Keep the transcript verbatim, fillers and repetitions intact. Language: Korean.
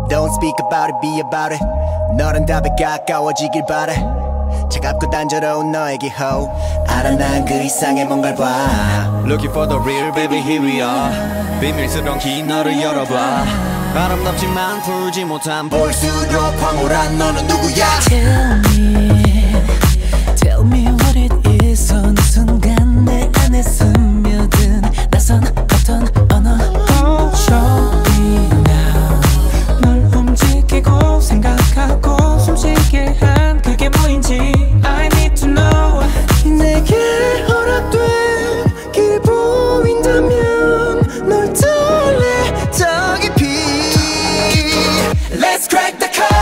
Don't speak about it, be about it. 너란 답에 가까워지길 바래. 차갑고 단조로운 너에게 ho 알아 난 그 이상의 뭔가를 봐. Looking for the real baby here we are. 비밀스러운 긴 너를 열어봐. 아름답지만 풀지 못한 볼수록 황홀한 너는 누구야. Tell me, tell me what it is. 어느 순간 내 안에 스며든 낯선 어떤 언어. Oh, show me now. 널 움직이고 생각하고 숨쉬게 한 그게 뭐인지 I need to know. 내게 허락된 길 보인다면 널 떨래 더 깊이. Let's crack the code.